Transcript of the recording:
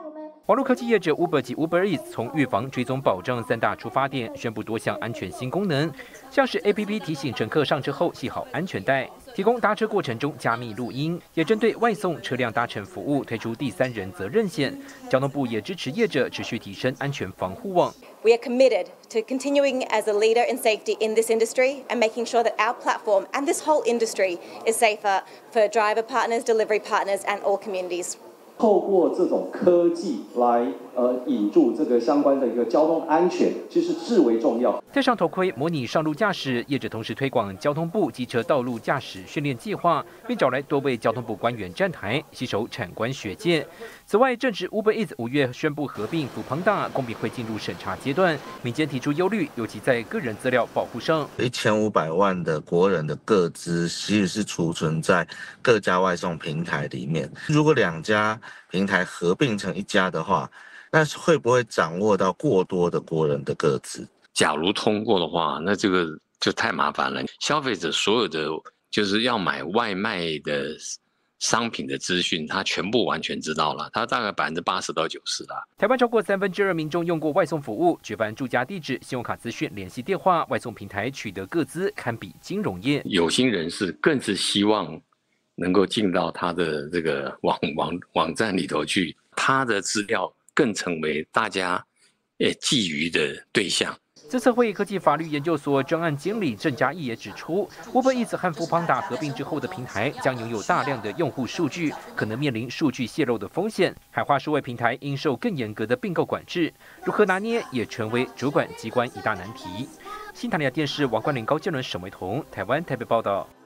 网络科技业者 Uber 及 Uber Eats 从预防、追踪、保障3大出发点，宣布多项安全新功能，像是 APP 提醒乘客上车后系好安全带，提供搭车过程中加密录音，也针对外送车辆搭乘服务推出第三人责任险。交通部也支持业者持续提升安全防护网。 We are committed to continuing as a leader in safety in this industry and making sure that our platform and this whole industry is safer for driver partners, delivery partners, and all communities. 透过这种科技来引入这个相关的一个交通安全，其实至为重要。 戴上头盔模拟上路驾驶，业者同时推广交通部机车道路驾驶训练计划，并找来多位交通部官员站台，携手产官学界。此外，正值 Uber Eats 5月宣布合并 Foodpanda， 公平会进入审查阶段，民间提出忧虑，尤其在个人资料保护上。 1500万的国人的个资其实是储存在各家外送平台里面，如果2家平台合并成1家的话，那会不会掌握到过多的国人的个资？ 假如通过的话，那这个就太麻烦了。消费者所有的就是要买外卖的商品的资讯，他全部完全知道了，他大概80%到90%啦。 台湾超过2/3民众用过外送服务，举凡住家地址、信用卡资讯、联系电话，外送平台取得个资堪比金融业。 有心人士更是希望能够进到他的这个网站里头去，他的资料更成为大家觊觎的对象。 资策会科技法律研究所专案经理郑嘉义也指出 ，Uber Eats 和 Foodpanda 合并之后的平台将拥有大量的用户数据，可能面临数据泄露的风险。海化数位平台应受更严格的并购管制，如何拿捏也成为主管机关一大难题。新唐人亚电视王冠霖、高建伦、沈维彤，台湾台北报道。